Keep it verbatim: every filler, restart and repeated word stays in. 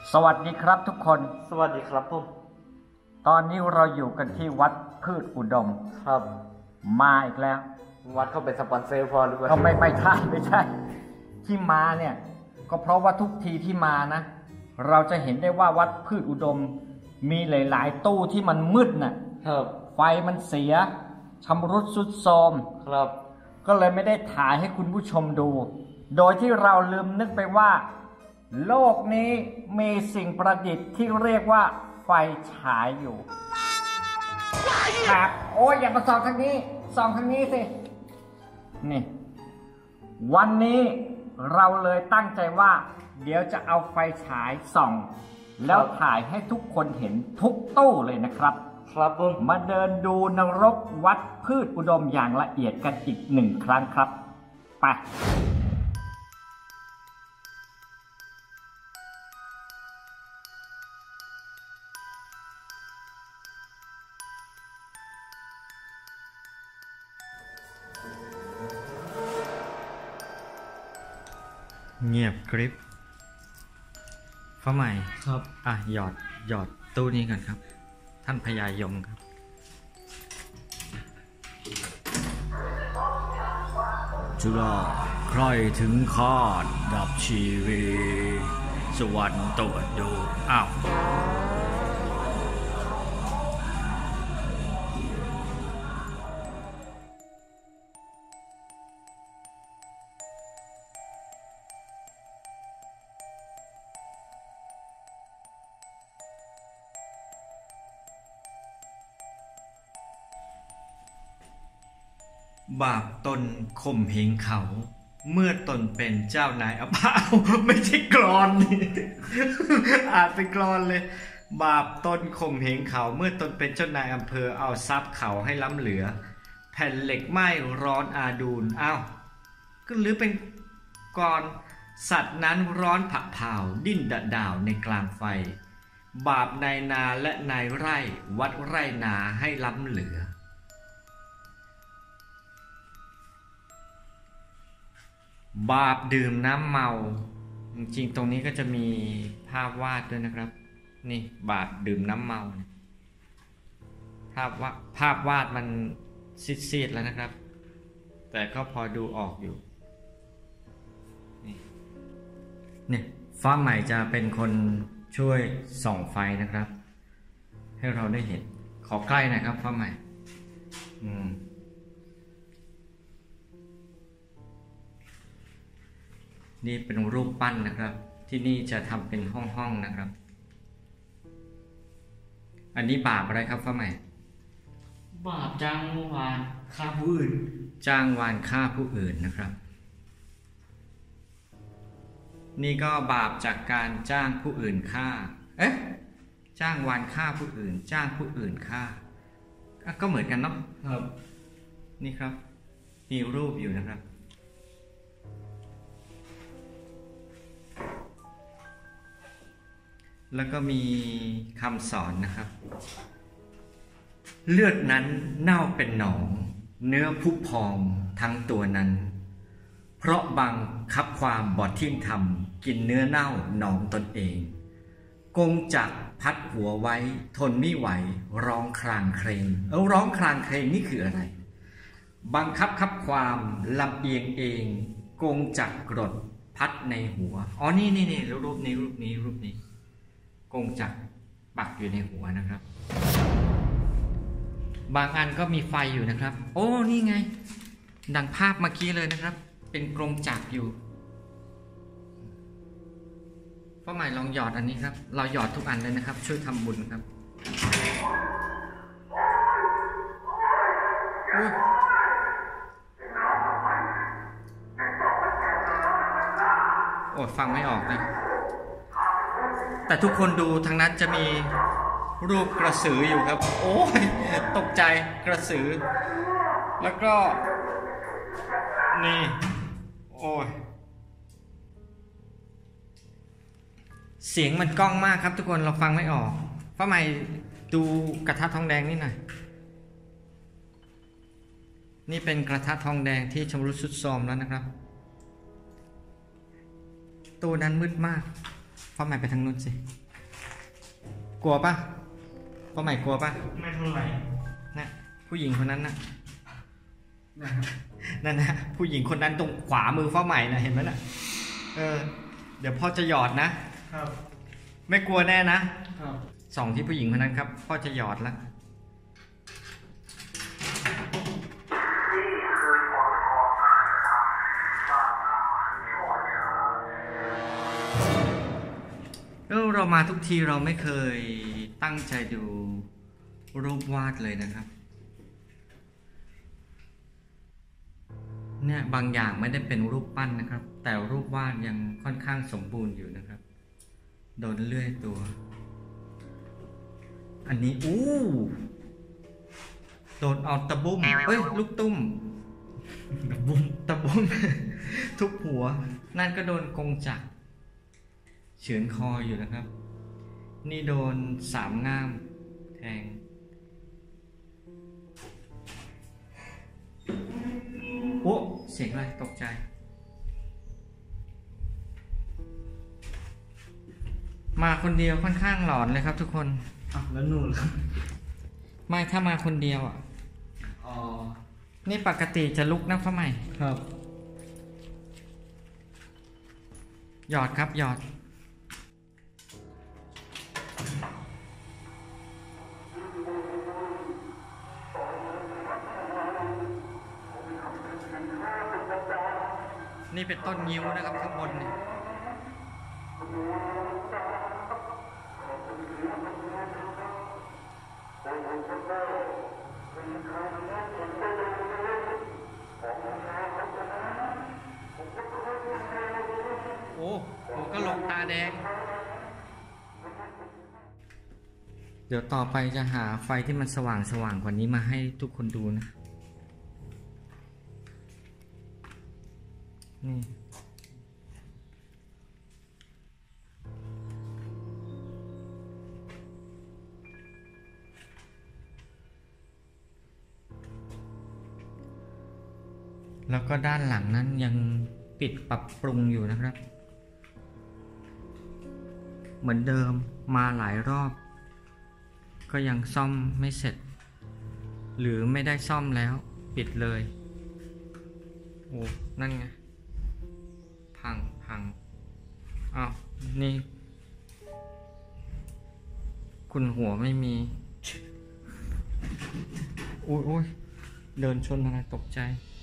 สวัสดีครับทุกคนสวัสดีครับผมตอนนี้เราอยู่กันที่วัดพืชอุดมครับมาอีกแล้ววัดเขาเป็นสปอนเซอร์พอหรือเปล่าก็ไม่ไม่ใช่ไม่ใช่ที่มาเนี่ยก็เพราะว่าทุกทีที่มานะเราจะเห็นได้ว่าวัดพืชอุดมมีหลายๆตู้ที่มันมืดน่ะครับไฟมันเสียชำรุดทรุดโทรมครับก็เลยไม่ได้ถ่ายให้คุณผู้ชมดูโดยที่เราลืมนึกไปว่าโลกนี้มีสิ่งประดิษฐ์ที่เรียกว่าไฟฉายอยู่ครับโอ้ยอย่ามาส่องทางนี้ส่องทางนี้สินี่วันนี้เราเลยตั้งใจว่าเดี๋ยวจะเอาไฟฉายส่องแล้วถ่ายให้ทุกคนเห็นทุกตู้เลยนะครับครับผมมาเดินดูนรกวัดพืชอุดมอย่างละเอียดกันอีกหนึ่งครั้งครับไปเงียบกริบฟ้าใหม่ครับอ่ะหยอดหยอดตู้นี้กันครับท่านพญายมครับจุฬาใครถึงคาดดับชีวิตสวรรค์ตรวจดูอ้าวบาปตนข่มเหงเขาเมื่อตนเป็นเจ้านายอภาไม่ใช่กรอนนี่อาจเป็นกรอนเลยบาปตนข่มเหงเขาเมื่อตนเป็นเจ้านายอำเภอเอาทรัพย์เขาให้ล้ำเหลือแผ่นเหล็กไหม้ร้อนอาดูลอ้าวก็หรือเป็นกรอนสัตว์นั้นร้อนผักเผาดิ้นดะดาวในกลางไฟบาปนายนาและนายไร่วัดไร่นาให้ล้ำเหลือบาปดื่มน้ำเมาจริงๆตรงนี้ก็จะมีภาพวาดด้วยนะครับนี่บาปดื่มน้ำเมาภาพวาดภาพวาดมันซีดๆแล้วนะครับแต่ก็พอดูออกอยู่นี่เนี่ยฟ้าใหม่จะเป็นคนช่วยส่องไฟนะครับให้เราได้เห็นขอใกล้นะครับฟ้าใหม่อืมนี่เป็นรูปปั้นนะครับที่นี่จะทำเป็นห้องๆนะครับอันนี้บาปอะไรครับฟ้าใหม่บาปจ้างวานฆ่าผู้อื่นจ้างวานฆ่าผู้อื่นนะครับนี่ก็บาปจากการจ้างผู้อื่นฆ่าเอ๊ะจ้างวานฆ่าผู้อื่นจ้างผู้อื่นฆ่าก็เหมือนกันเนาะครับนี่ครับมีรูปอยู่นะครับแล้วก็มีคำสอนนะครับเลือดนั้นเน่าเป็นหนองเนื้อผุพองทั้งตัวนั้นเพราะบังคับความบอดเที่ยงธรรมกินเนื้อเน่าหนองตนเองกงจักพัดหัวไว้ทนไม่ไหวร้องครางเครงเออร้องครางเครงนี่คืออะไรบังคับคับความลำเอียงเองกงจักกรดพัดในหัวอ๋อนี่นี่นี่รูปนี้รูปนี้รูปนี้กงจักรปักอยู่ในหัวนะครับบางอันก็มีไฟอยู่นะครับโอ้นี่ไงดังภาพเมื่อกี้เลยนะครับเป็นกรงจักรอยู่ป้าใหม่ลองหยอดอันนี้ครับเราหยอดทุกอันเลยนะครับช่วยทำบุญครับโอ้ฟังไม่ออกนะแต่ทุกคนดูทางนั้นจะมีรูปกระสืออยู่ครับโอ้ยตกใจกระสือแล้วก็นี่โอ้ยเสียงมันก้องมากครับทุกคนเราฟังไม่ออกฟ้าใหม่ดูกระทะทองแดงนี่หน่อยนี่เป็นกระทะทองแดงที่ชำรุดทรุดโทรมแล้วนะครับ ตู้นั้นมืดมากฟ้าใหม่ไปทางนู้นสิกลัวปะฟ้าใหม่กลัวปะไม่เท่าไหร่นะผู้หญิงคนนั้นนะนะครับนั่นนะผู้หญิงคนนั้นตรงขวามือฟ้าใหม่นะเห็นไหมน่ะเออเดี๋ยวพ่อจะหยอดนะครับ ไม่กลัวแน่นะครับ ส่องที่ผู้หญิงคนนั้นครับพ่อจะหยอดละเออเรามาทุกทีเราไม่เคยตั้งใจดูรูปวาดเลยนะครับเนี่ยบางอย่างไม่ได้เป็นรูปปั้นนะครับแต่รูปวาดยังค่อนข้างสมบูรณ์อยู่นะครับโดนเลื่อยตัวอันนี้อู้โดนเอาตะบุ้มเอ้ยลูกตุ้มตะบุ้มตะบุ้ม ทุบหัวนั่นก็โดนกงจักรเฉือนคออยู่นะครับนี่โดนสามง่ามแทงโอ้เสียงอะไรตกใจมาคนเดียวค่อนข้างหลอนเลยครับทุกคนอ่ะแล้วนู่นล่ะไม่ถ้ามาคนเดียวอ่ะอ๋อนี่ปกติจะลุกนะฟ้าใหม่ครับหยอดครับหยอดนี่เป็นต้นงิ้วนะครับข้างบนเนี่ยโอ้ผมก็ลงตาแดงเดี๋ยวต่อไปจะหาไฟที่มันสว่างสว่างกว่านี้มาให้ทุกคนดูนะนี่แล้วก็ด้านหลังนั้นยังปิดปรับปรุงอยู่นะครับเหมือนเดิมมาหลายรอบก็ยังซ่อมไม่เสร็จหรือไม่ได้ซ่อมแล้วปิดเลยโอ้นั่นไงพังพังอ้าวนี่คุณหัวไม่มีอุ้ยอุ้ยเดินชนอะไรตกใจ